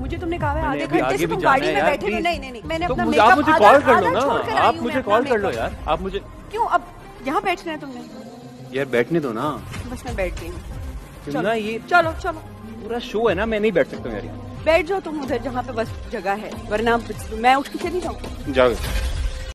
मुझे तुमने कहा है आधे अभी घंटे आगे से भी तुम जाना गाड़ी है में यार, बैठे हो। please। नहीं मैंने तो अपना आप मेकअप मुझे कॉल कर लो आधा ना, छोड़ कर आई आप हूँ मुझे मैं कॉल अपना कर लो makeup। यार, आप मुझे क्यों अब यहाँ बैठना है तुमने? यार बैठने दो ना। बस मैं बैठ गई हूँ। क्यों ना, ये चलो चलो पूरा शो है ना, मैं नहीं बैठ सकता हूँ यार यहाँ। बैठ जाओ तुम उधर जहाँ पे बस जगह है, वरना मैं उठ के चली जाऊँ। जाओ।